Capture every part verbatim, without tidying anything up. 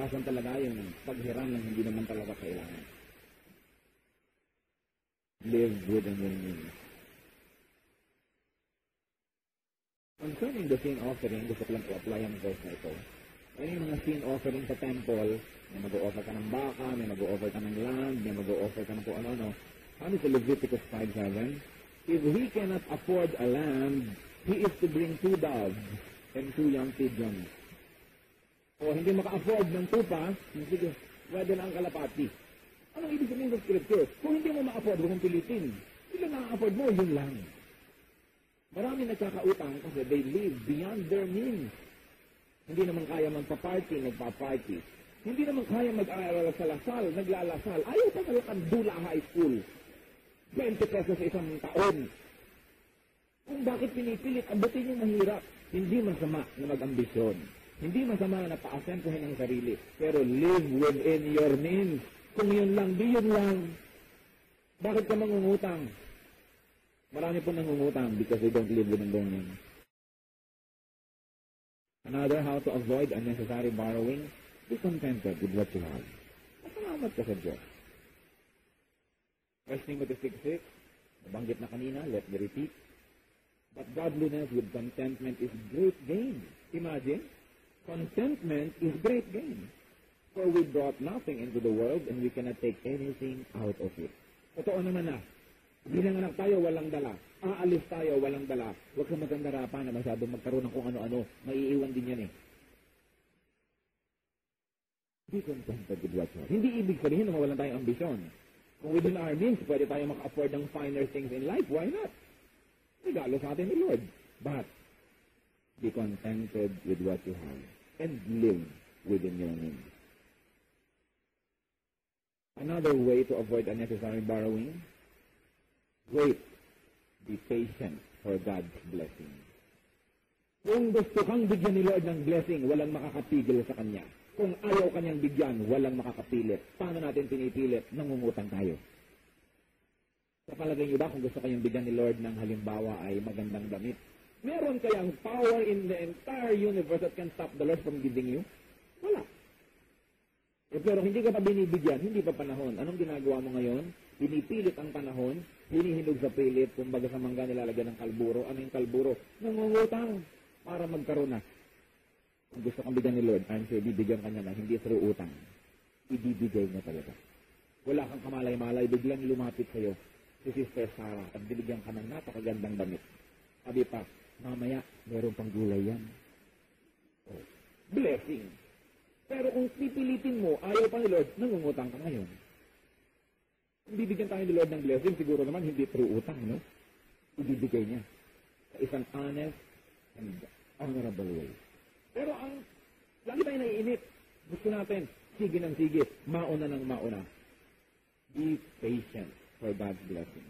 iwasan talaga yung paghiram ng hindi naman talaga kailangan. Live within your means. Concerning the sin offering, gusto ko lang i-apply ang verse na ito. Ano yung mga sin offering sa temple, may mag-o-offer ka ng baka, may mag-o-offer ka ng land, may mag-o-offer ka ng kung ano-ano. Ano sa Leviticus five seven? If he cannot afford a lamb, he is to bring two doves and two young pigeons. O hindi maka-afford ng tupa, sige, pwede lang ang kalapati. Anong ibig sabihin ng scripture? Kung hindi mo ma-afford, huwag mong pilitin. Ilan na-afford mo, yun lang. Marami nagkakautang kasi they live beyond their means. Hindi naman kaya magpa-party, nagpa-party. Hindi naman kaya mag-aaral sa lasal, naglalasal. Ayaw pa talagang dula high school. twenty pesos sa isang taon. Kung bakit pinipilit, abutin yung mahirap. Hindi masama na mag-ambisyon. Hindi masama na pa-asentuhin ang sarili. Pero live within your means. Kung yun lang, di yun lang. Bakit ka mangungutang? Marami po nangungutang because they don't live within their means. Another, how to avoid unnecessary borrowing. Be contented with what you have. Masalamat ka sa Diyos. First Timothy six six, nabanggit na kanina, let me repeat. But godliness with contentment is great gain. Imagine, contentment is great gain. For we brought nothing into the world and we cannot take anything out of it. Totoo naman na. Binanganak tayo, walang dala. Aalis tayo, walang dala. Huwag kang magandarapan na masyadong magkaroon ng kung ano-ano. Maiiwan din yan eh. Be contented with what you have. Hindi ibig sabihin na mawalan tayong ambisyon. Kung within our means, pwede tayo maka-afford ng finer things in life. Why not? Regalo sa atin ni Lord. But, be contented with what you have and live within your means. Another way to avoid unnecessary borrowing, wait. Be patient for God's blessing. Kung gusto kang bigyan ni Lord ng blessing, walang makakapigil sa Kanya. Kung ayaw Kanyang bigyan, walang makakapilit. Paano natin pinipilit? Nangungutang tayo. Sa palagay niyo ba kung gusto kayong bigyan ni Lord ng halimbawa ay magandang damit? Meron kayang power in the entire universe that can stop the Lord from giving you? Wala. Eh, pero hindi ka pa binibigyan, hindi pa panahon. Anong ginagawa mo ngayon? Pinipilit ang panahon, hinihinog sa pilit, kumbaga sa mangga nilalagyan ng kalburo. Ano yung kalburo? Nangungutang para magkaroon na. Kung gusto kang bigyan ni Lord, I'm sure, bibigyan ka niya na, hindi through utang. Ibibigay niya talaga. Wala kang kamalay-malay, biglang lumapit sa'yo si Sister Sarah at binigyan ka ng napakagandang damit. Sabi pa, mamaya, meron pang gulay yan. Oh, blessing. Pero kung pipilitin mo, ayaw pa ni Lord, nangungutang ka ngayon. Kung bibigyan tayo ni Lord ng blessing, siguro naman hindi through utang, no? Ibibigay niya sa isang honest and honorable way. Pero ang, lagi tayo naiinit. Gusto natin, sige ng sige, mauna ng mauna. Be patient for God's blessing.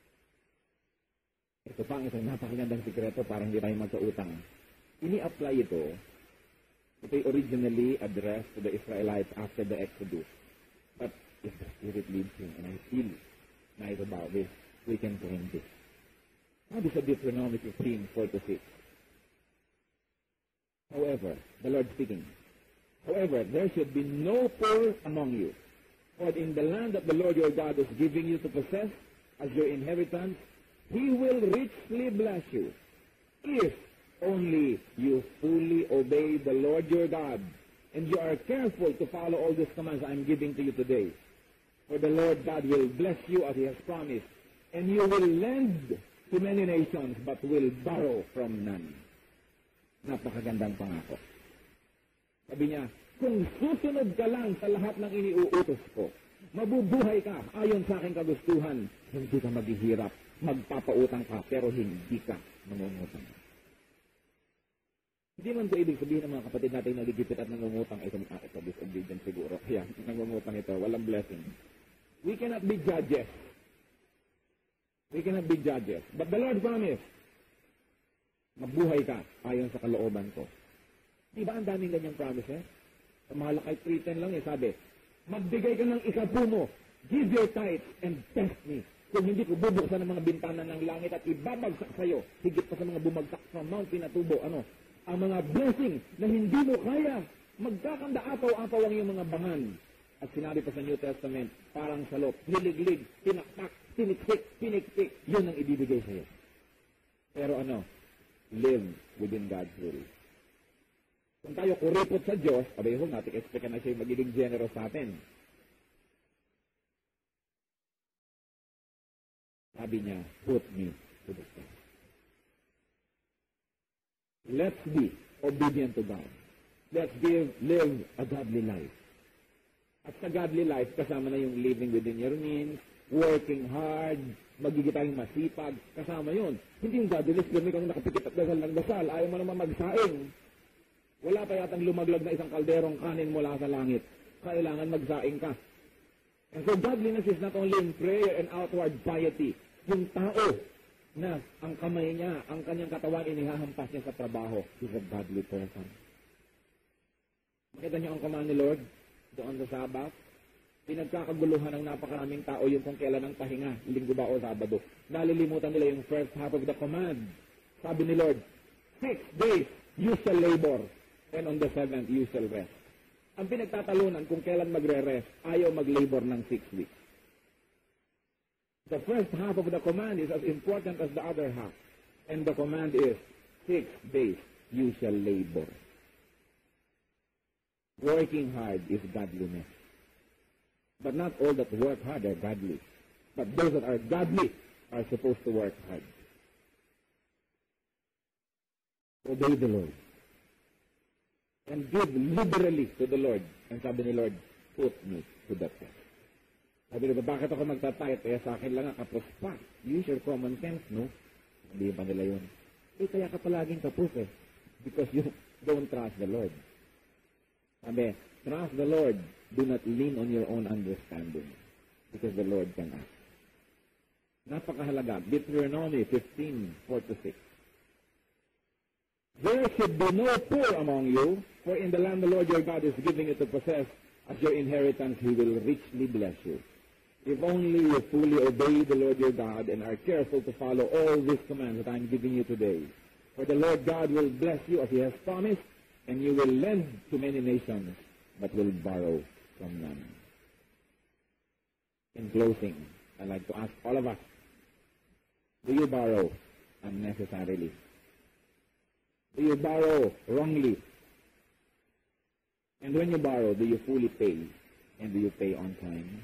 Ito pa ang isang napakagandang sikreto para hindi tayo magkautang. Ini-apply ito. Ito'y originally addressed to the Israelites after the Exodus. But if the Spirit leads you, and I feel nice about this, we can claim this. Sabi sa Deuteronomy fifteen, four to six. However, the Lord speaking, however, there should be no poor among you, for in the land that the Lord your God is giving you to possess as your inheritance, He will richly bless you, if only you fully obey the Lord your God, and you are careful to follow all these commands I am giving to you today. For the Lord God will bless you as He has promised, and you will lend to many nations, but will borrow from none. Napakagandang pangako. Sabi niya, kung susunod ka lang sa lahat ng iniuutos ko, mabubuhay ka ayon sa aking kagustuhan, hindi ka maghihirap, magpapautang ka, pero hindi ka mangungutang. Hindi man ito ibig sabihin ng mga kapatid natin na ligipit at nangungutang, ito, ah, ito disobedience siguro. Kaya nangungutang ito, walang blessing. We cannot be judges. We cannot be judges. But the Lord promised, mabuhay ka ayon sa kalooban ko. Di ba ang daming ganyang promises? Sa Malakay three ten lang eh, sabi, magbigay ka ng ikapu mo, give your tithes and test me. Kung hindi ko bubuksan ng mga bintana ng langit at ibabagsak sa'yo, higit pa sa mga bumagsak sa Mount Pinatubo, ano, ang mga blessing na hindi mo kaya, Magkakanda-apaw-apaw ang iyong mga bangan. At sinabi pa sa New Testament, parang salot, hiliglig, tinaktak, tiniksik, tiniksik, yun ang ibibigay sa iyo. Pero ano? Live within God's will. Kung tayo kuripot sa Diyos, abay, huwag natin expect na siya magiging generous sa atin. Sabi niya, put me to the test. Let's be obedient to God. Let's give, live a godly life. At sa godly life, kasama na yung living within your means, working hard, magiging tayong masipag, kasama yun. Hindi yung godly life, kung kang nakapikit at dasal ng dasal, ayaw mo naman magsaing. Wala pa yatang lumaglag na isang kalderong kanin mula sa langit. Kailangan magsaing ka. And so godliness is not only in prayer and outward piety. Yung tao na ang kamay niya, ang kanyang katawan, inihahampas niya sa trabaho, is a godly person. Makita niyo ang command ni Lord doon sa Sabbath? Pinagkakaguluhan ng napakaraming tao yung kung kailan ang pahinga, linggo ba o Sabado. Nalilimutan nila yung first half of the command. Sabi ni Lord, six days you shall labor, and on the seventh you shall rest. Ang pinagtatalunan kung kailan magre-rest, ayaw mag-labor ng six weeks. The first half of the command is as important as the other half. And the command is, six days you shall labor. Working hard is godliness. But not all that work hard are godly. But those that are godly are supposed to work hard. Obey the Lord. And give liberally to the Lord. And sabi ni Lord, put me to the test. Sabi nila, bakit ako magtatayat? Eh, sa akin lang ang kapos pa. Use your common sense, no? Hindi ba nila yun? Eh, kaya ka palaging kapos eh. Because you don't trust the Lord. Sabi, trust the Lord. Do not lean on your own understanding. Because the Lord can act. Napakahalaga. Deuteronomy fifteen, four to six. There should be no poor among you, for in the land the Lord your God is giving you to possess as your inheritance, He will richly bless you. If only you fully obey the Lord your God and are careful to follow all these commands that I am giving you today. For the Lord God will bless you as He has promised, and you will lend to many nations, but will borrow from none. In closing, I'd like to ask all of us, do you borrow unnecessarily? Do you borrow wrongly? And when you borrow, do you fully pay? And do you pay on time?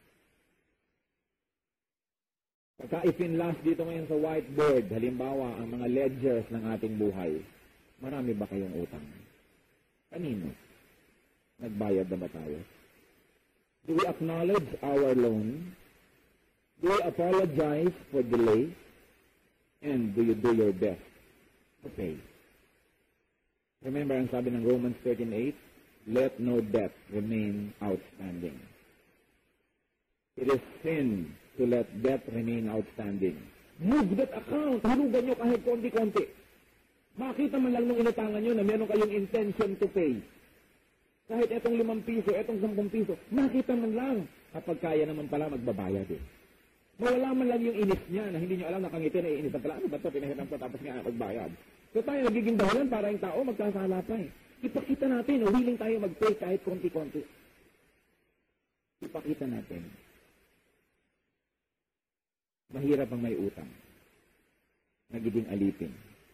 Pagka ipinlast dito ngayon sa whiteboard, halimbawa, ang mga ledgers ng ating buhay, marami ba kayong utang? Kanino? Nagbayad na ba tayo? Do we acknowledge our loan? Do we apologize for delay? And do you do your best to pay? Remember ang sabi ng Romans thirteen eight, let no debt remain outstanding. It is sin to let debt remain outstanding. Move that account. Hinugan nyo kahit konti-konti. Makita man lang nung inutangan nyo na meron kayong intention to pay. Kahit etong limang piso, etong sampung piso, makita man lang. Kapag kaya naman pala, magbabayad eh. Mawala man lang yung inis niya na hindi nyo alam, nakangiti na iinis. Pala, ano ba ito? Pinahirap ko tapos nga magbayad. So tayo nagiging dahilan para yung tao magkasala pa eh. Ipakita natin, o willing tayo mag-pay kahit konti-konti. Ipakita natin. Mahirap ang may utang. Nagiging alipin.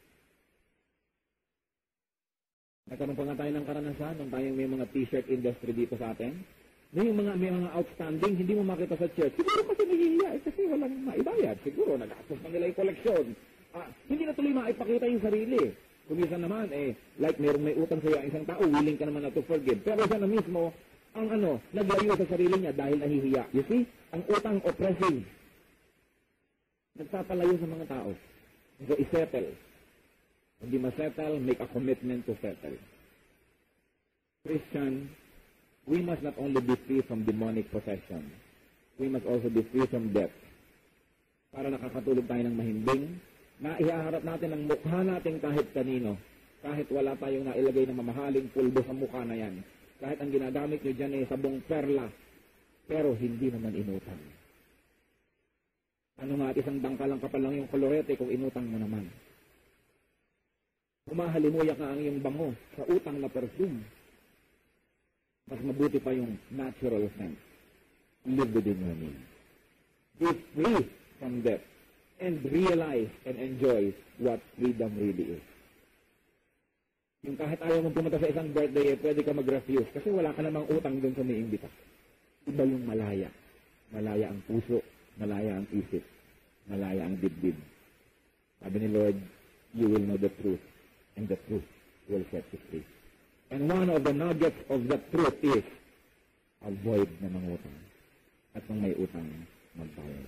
Nagkaroon pa nga tayo ng karanasan nung tayong may mga t-shirt industry dito sa atin. May mga, may mga outstanding, hindi mo makita sa church. Siguro kasi nahihiya, eh, kasi walang maibayad. Siguro, nag-astos na nila yung koleksyon. Ah, hindi na tuloy maipakita yung sarili. Kung isa naman, eh, like mayroong may utang sa'yo ang isang tao, willing ka naman na to forgive. Pero siya na mismo, ang ano, naglayo sa sarili niya dahil nahihiya. You see? Ang utang oppressive. Nagpapalayo sa mga tao. So, isettle. Hindi ma-settle, make a commitment to settle. Christian, we must not only be free from demonic possession, we must also be free from debt. Para nakakatulog tayo ng mahimbing, na ihaharap natin ang mukha natin kahit kanino, kahit wala tayong nailagay na mamahaling pulbo sa mukha na yan. Kahit ang ginagamit nyo dyan ay sabong perla, pero hindi naman inutang. Ano nga, isang dangkalang kapal lang yung kolorete kung inutang mo naman. Humahalimuyak nga ang iyong bango sa utang na perfume. Mas mabuti pa yung natural sense. Live within your means. Be free from debt and realize and enjoy what freedom really is. Yung kahit ayaw mong pumunta sa isang birthday, eh, pwede ka mag-refuse kasi wala ka namang utang dun sa may imbita. Iba yung malaya. Malaya ang puso, malaya ang isip, malaya ang dibdib. Sabi ni Lord, you will know the truth, and the truth will set you free. And one of the nuggets of the truth is, avoid na mangutang. At kung may utang, magbayad.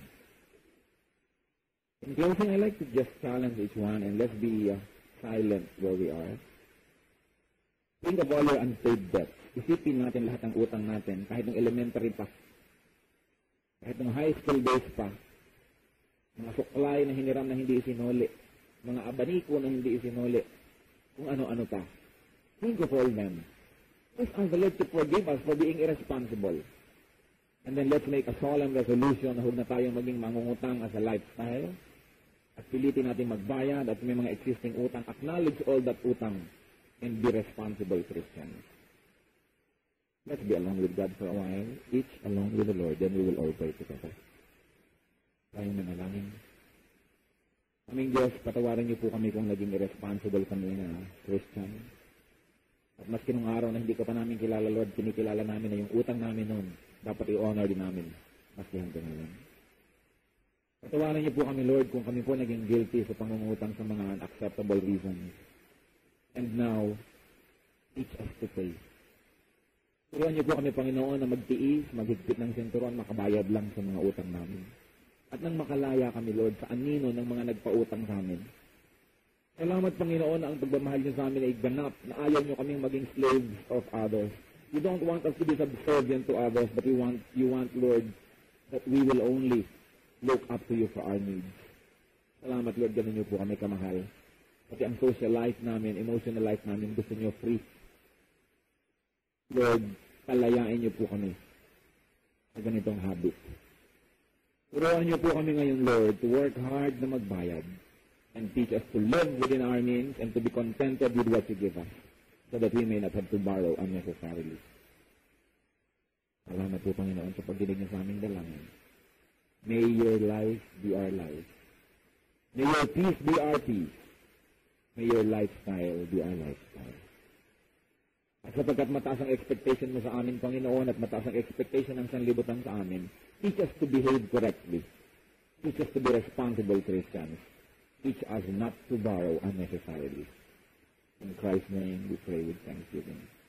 In closing, I'd like to just challenge each one, and let's be uh, silent where we are. Think of all your unpaid debts. Isipin natin lahat ng utang natin, kahit ng elementary pa, kahit ng high school days pa, mga suklay na hiniram na hindi isinuli, mga abaniko na hindi isinuli, kung ano-ano pa. Think of all them. Let's ask the Lord to forgive us for being irresponsible. And then let's make a solemn resolution na huwag na tayong maging mangungutang as a lifestyle. At pilitin natin magbayad at may mga existing utang. Acknowledge all that utang and be responsible Christians. Let's be alone with God for a while, each alone with the Lord, then we will all pray together. Tayong manalangin. Aming Diyos, patawarin niyo po kami kung naging irresponsible kami na Christian. At maski nung araw na hindi ka pa namin kilala, Lord, kinikilala namin na yung utang namin noon, dapat i-honor din namin, maski hanggang ngayon. Patawarin niyo po kami, Lord, kung kami po naging guilty sa pangungutang sa mga unacceptable reasons. And now, teach us to pay. Turuan niyo po kami, Panginoon, na magtiis, maghigpit ng sinturon, makabayad lang sa mga utang namin. At nang makalaya kami, Lord, sa anino ng mga nagpautang sa amin. Salamat, Panginoon, na ang pagmamahal niyo sa amin ay ganap, na ayaw niyo kaming maging slaves of others. You don't want us to be subservient to others, but you want, you want, Lord, that we will only look up to you for our needs. Salamat, Lord, ganun niyo po kami kamahal. Pati ang social life namin, emotional life namin, gusto niyo free. Lord, palayain niyo po kami sa ganitong habit. Turuan niyo po kami ngayon, Lord, to work hard na magbayad and teach us to live within our means and to be contented with what you give us so that we may not have to borrow unnecessarily. Salamat po, Panginoon, sa pagdinig niyo sa aming dalangin. May your life be our life. May your peace be our peace. May your lifestyle be our lifestyle. At sapagkat mataas ang expectation mo sa amin, Panginoon, at mataas ang expectation ng sanlibutan sa amin, teach us to behave correctly. Teach us to be responsible Christians. Teach us not to borrow unnecessarily. In Christ's name we pray with thanksgiving.